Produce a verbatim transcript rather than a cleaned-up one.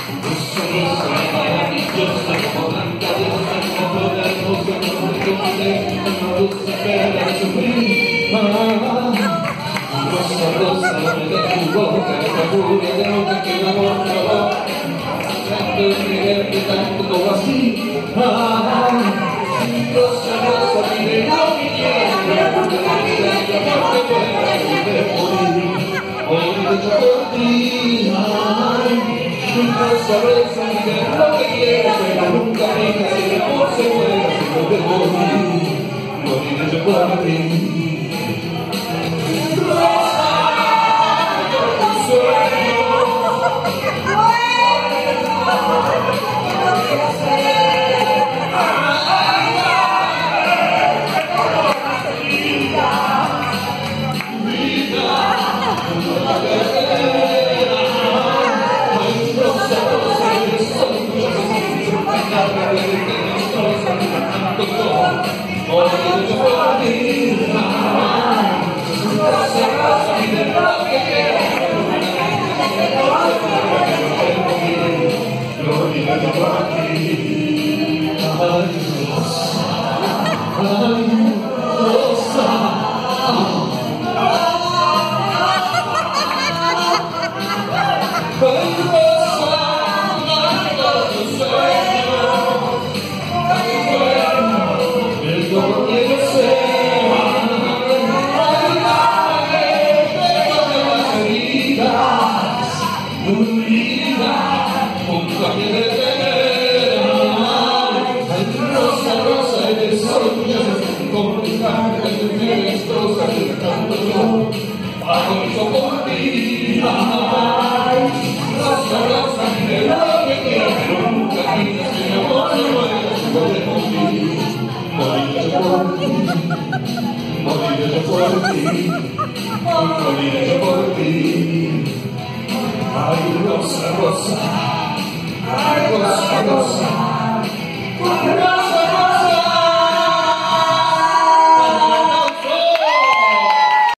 Rosa, rosa, de tu boca, esa furia de una que me amor, tanto quererte, tanto así. Rosa, rosa, dime lo que quieres, porque la vida es la parte buena de morir, morir hecha por ti. Rosa, rosa, dime lo que quieres, pero nunca digas que el amor se muera, sino de morir, morir hecha por ti. Por ti, ay, rosa, rosa,